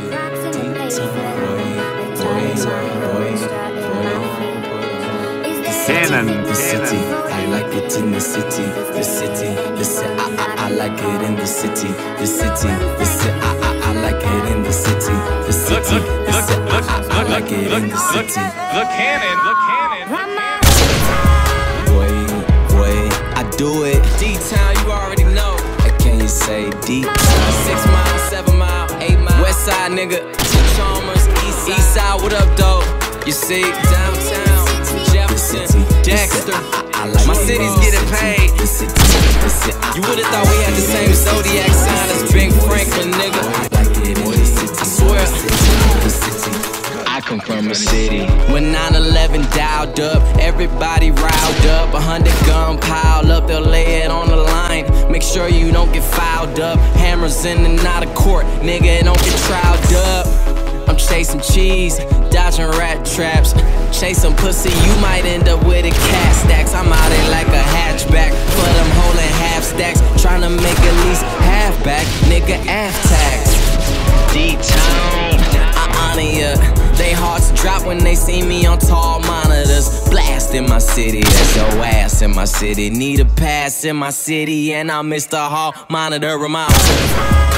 The city, I like it in the city. The city, I like it in the city. The city, I like it in the city. The city, I like it in the city. Look Cannon. Boy, I do it. D-Town, you already know. Can you say D? 6 mile, 7 mile, 8 mile. West side, nigga. Chalmers, east side, what up, though? You see, downtown, Jefferson, Dexter. My city's getting paid. You would've thought we had the same zodiac sign as Ben Franklin, nigga. I swear. I come from a city. When 9/11 dialed up, everybody riled up. 100 gun piled up, they'll lay it on the line. Make sure you don't get fouled up. Hammers in and out of court, nigga, don't get trialed up. I'm chasing cheese, dodging rat traps. Chasing pussy, you might end up with a cat stacks. I'm out here like a hatchback, but I'm holding half stacks. Trying to make at least half back, nigga, aftax. D-Town, I honor ya. They hearts drop when they see me on tall monitors. Blast in my city, that's your ass in my city. Need a pass in my city, and I'm Mr. Hall, monitor 'em out.